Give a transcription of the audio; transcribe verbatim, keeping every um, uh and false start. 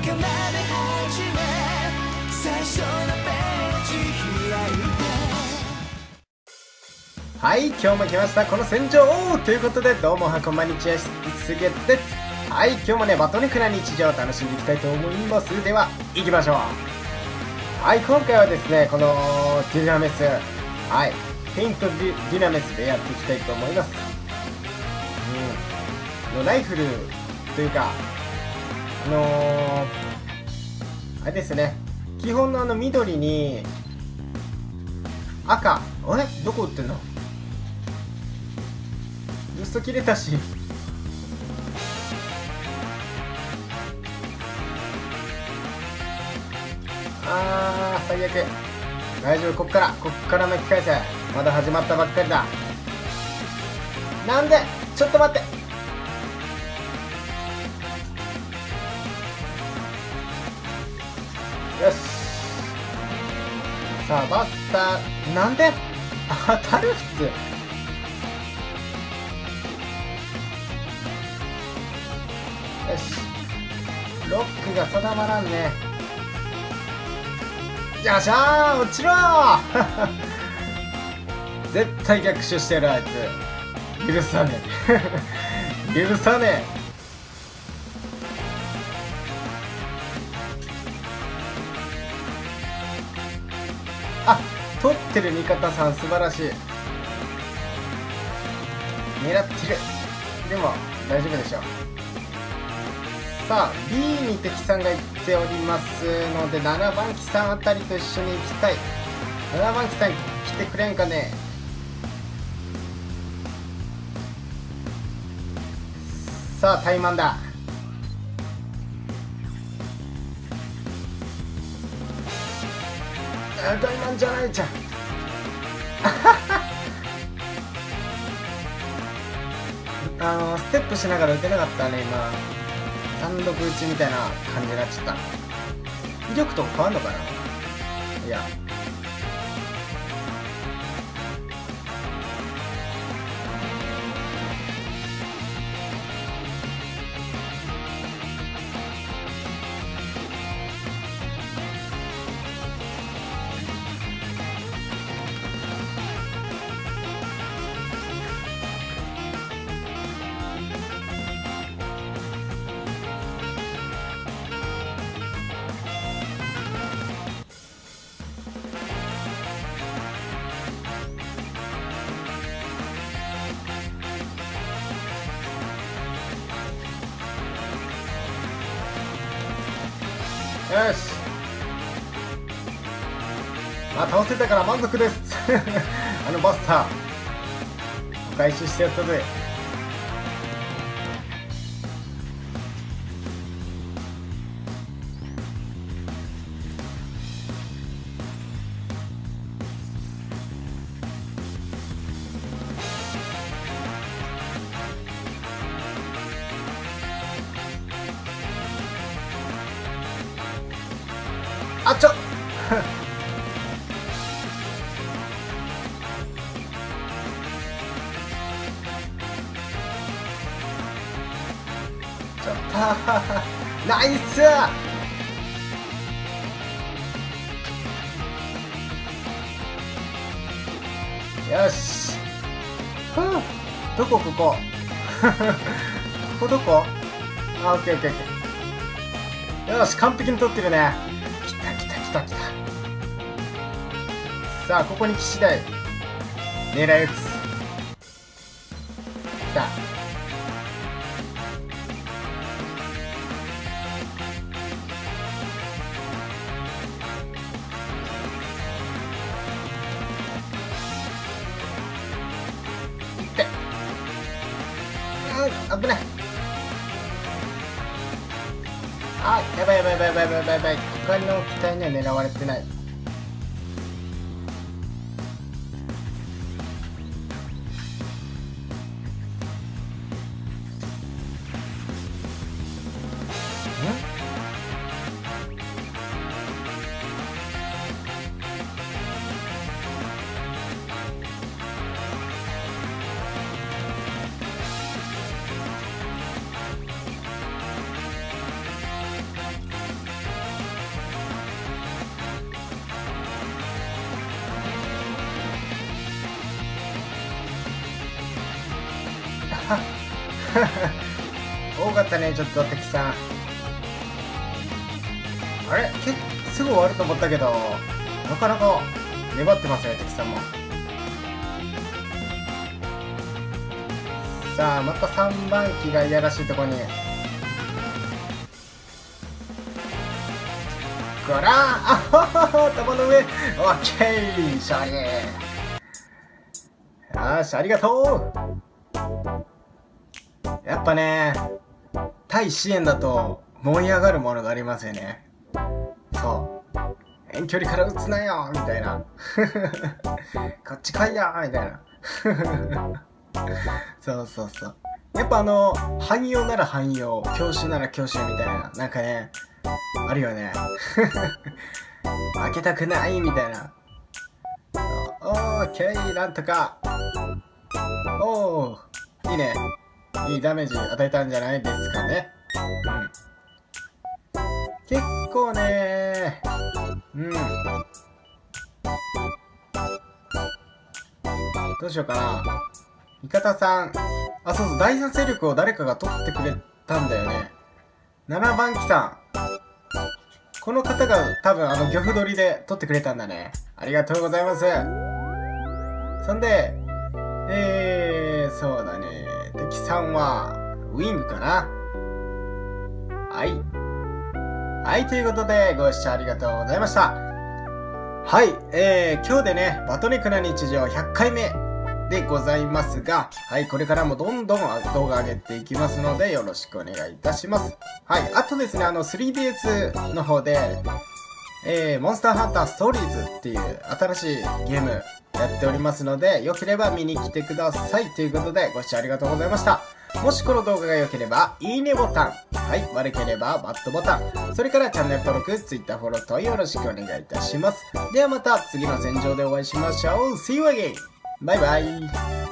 かまで始め最初のページ開いて。 はい、今日も来ましたこの戦場ということで、どうもこんばんにちは、すげです。はい、今日もねバトニックな日常を楽しんでいきたいと思います。では行きましょう。はい、今回はですねこのディナメス、はい、ペイントディディナメスでやっていきたいと思います。うん、ライフルというかあのー、あれですね、基本のあの緑に赤、あれどこ売ってんの？ブースト切れたし、あー最悪。大丈夫、こっからこっから巻き返せ。まだ始まったばっかりだ。なんでちょっと待って。よし、さあバスター、なんで当たる普通。よし、ロックが定まらんね。よっしゃー、落ちろー絶対逆襲してるあいつ。許さねえ許さねえ。あ、取ってる味方さん素晴らしい。狙ってる。でも大丈夫でしょう。さあ ビー に敵さんが行っておりますので、ななばん機さんあたりと一緒に行きたい。ななばん機さん来てくれんかね。さあ怠慢だ。あ、怠慢じゃないじゃんあのステップしながら打てなかったね今。単独打ちみたいな感じになっちゃった。威力とか変わんのかな。いや、よし、まあ倒せたから満足ですあのバスターお返ししてやったぜ。あちょちょっとナイス。よし、ふう、どこここここどこ。あ、オッケーオッケーオッケー。よし、完璧に取ってるね。来た来た来た来た。さあここに騎士台狙い撃つ。来た。いって、うん、危ない。あ、やばいやばいやばいやばいやばいやばい。他の機体には狙われてない。 多かったね、ちょっと敵さん。あれ結構すぐ終わると思ったけど、なかなか粘ってますね、敵さんも。さあ、またさんばん機がいやらしいところに。ごらん、あははは、頭の上。オッケー、勝利。よし、ありがとう。やっぱね、対支援だと燃え上がるものがありますよね。そう。遠距離から撃つなよみたいな。こっち来いよみたいな。そうそうそう。やっぱあの、汎用なら汎用、教習なら教習みたいな、なんかね、あるよね。負けたくないみたいな。オーケー、なんとか。おー、いいね。いいダメージ与えたんじゃないですかね。うん。結構ねー、うん。どうしようかな。味方さん。あ、そうそう、第三勢力を誰かが取ってくれたんだよね。ななばん機さん。この方が多分あの漁夫取りで取ってくれたんだね。ありがとうございます。そんで、えー、そうだね。敵さんは、ウィングかな。はい。はい、ということで、ご視聴ありがとうございました。はい、えー、今日でね、バトニックな日常ひゃっかいめでございますが、はい、これからもどんどん動画上げていきますので、よろしくお願いいたします。はい、あとですね、あの、スリーディーエス の方で、えー、モンスターハンターストーリーズっていう新しいゲームやっておりますので、よければ見に来てください。ということで、ご視聴ありがとうございました。もしこの動画が良ければ、いいねボタン。はい、悪ければ、バッドボタン。それからチャンネル登録、Twitter フォローとよろしくお願いいたします。ではまた次の戦場でお会いしましょう。See you again! バイバイ。